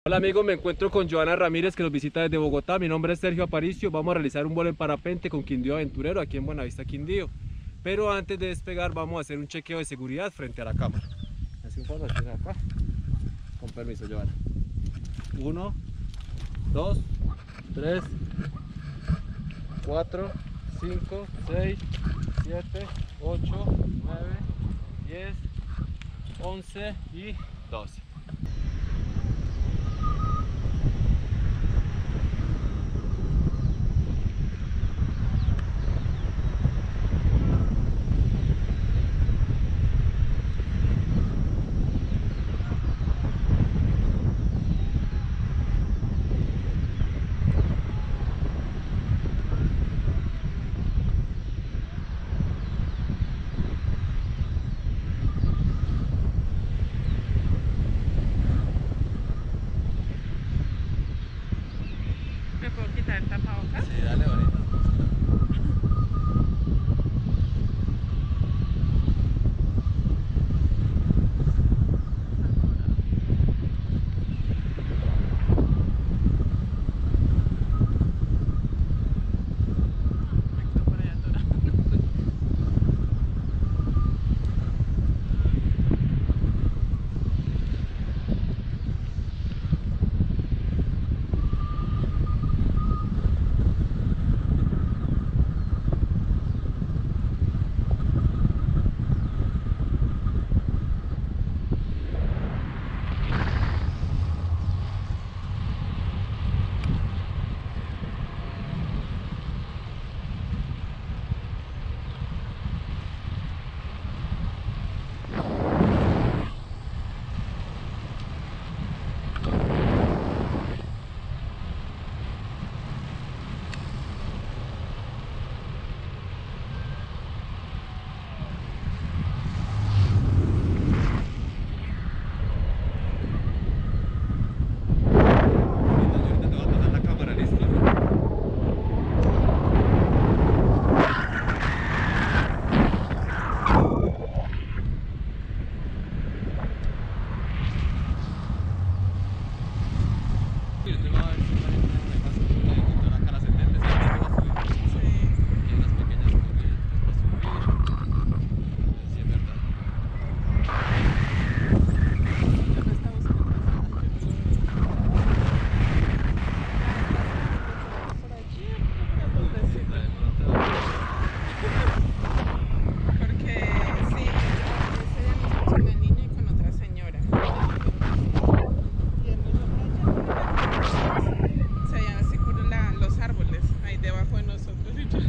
Hola amigos, me encuentro con Joana Ramírez que nos visita desde Bogotá. Mi nombre es Sergio Aparicio. Vamos a realizar un vuelo en parapente con Quindío Aventurero aquí en Buenavista, Quindío. Pero antes de despegar vamos a hacer un chequeo de seguridad frente a la cámara. Así un poco acá. Con permiso, Joana. 1, 2, 3, 4, 5, 6, 7, 8, 9, 10, 11 y 12. ¿Me puedo quitar el tapabocas? Sí, dale ahorita. Está por allá atorado. Ahorita te voy a pasar la cámara, ¿listo? Y usted va a ver si está en una casa con la cara 70, si va a subir. Sí. Y hay unas pequeñas curvas para subir. Sí, es verdad. Ya me está buscando. Por allí, por donde sí. La de pronto. Porque sí, ese día nos puso una niña y con otra señora. Y en se allá se curan los árboles ahí debajo de nosotros. Y yo,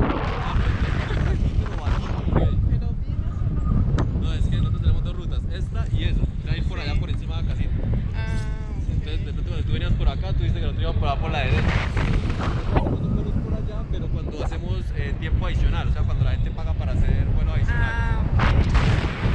pero bien eso. No, es que nosotros tenemos dos rutas, esta y esa. O sea, ir por allá Sí. por encima de la casita. Ah, Entonces, de ok. pronto cuando tú venías por acá, tú dices que nosotros íbamos por allá por la derecha. Nosotros hacemos vuelos por allá, pero cuando hacemos tiempo adicional, o sea, cuando la gente paga para hacer vuelo adicional. Ah, ok.